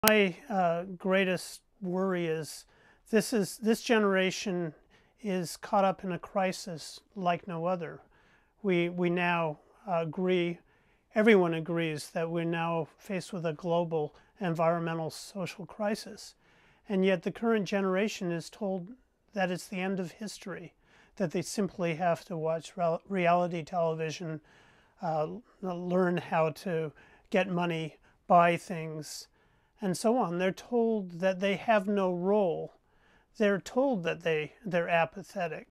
My greatest worry is this generation is caught up in a crisis like no other. We now agree, everyone agrees that we're now faced with a global environmental social crisis. And yet the current generation is told that it's the end of history, that they simply have to watch reality television, learn how to get money, buy things, and so on. They're told that they have no role. They're told that they're apathetic.